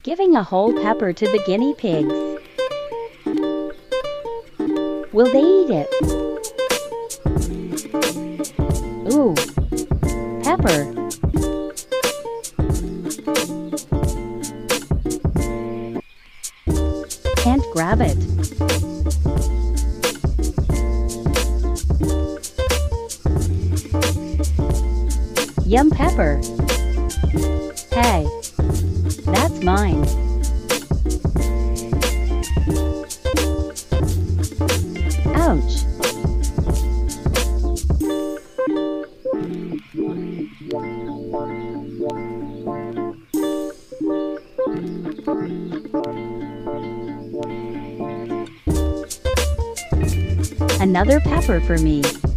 Giving a whole pepper to the guinea pigs. Will they eat it? Ooh, pepper. Can't grab it. Yum pepper. Hey, that's mine. Ouch. Another pepper for me.